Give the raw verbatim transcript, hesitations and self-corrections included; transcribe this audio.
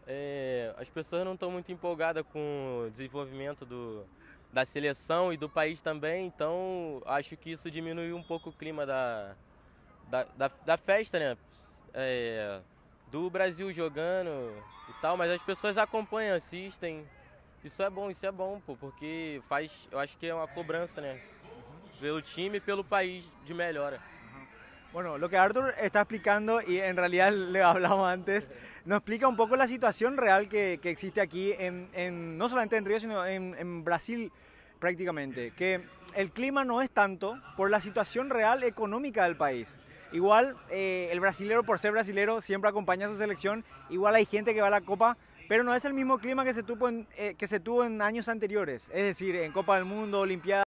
é, as pessoas não estão muito empolgadas com o desenvolvimento do, da seleção e do país também, então acho que isso diminuiu um pouco o clima da, da, da, da festa, né? É, do Brasil jogando e tal, mas as pessoas acompanham, assistem. Isso é bom, isso é bom, pô, porque faz, eu acho que é uma cobrança, né? Pelo time e pelo país de melhora. Bueno, lo que Arthur está explicando, y en realidad le hablamos antes, nos explica un poco la situación real que, que existe aquí, en, en, no solamente en Río, sino en, en Brasil prácticamente. Que el clima no es tanto por la situación real económica del país. Igual eh, el brasilero, por ser brasilero, siempre acompaña a su selección. Igual hay gente que va a la Copa, pero no es el mismo clima que se tuvo en, eh, que se tuvo en años anteriores. Es decir, en Copa del Mundo, Olimpiadas.